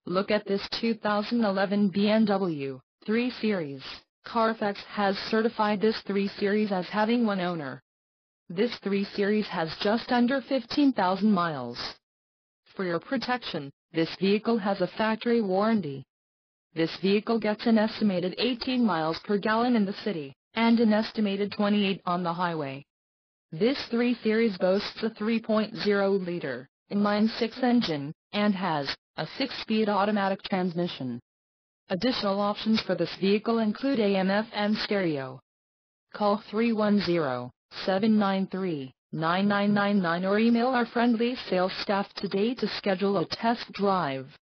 Look at this 2011 BMW 3 Series. Carfax has certified this 3 Series as having one owner. This 3 Series has just under 15,000 miles. For your protection, this vehicle has a factory warranty. This vehicle gets an estimated 18 miles per gallon in the city, and an estimated 28 on the highway. This 3 Series boasts a 3.0-liter inline-six engine, and has a 6-speed automatic transmission. Additional options for this vehicle include AM/FM stereo. Call 310-793-9999 or email our friendly sales staff today to schedule a test drive.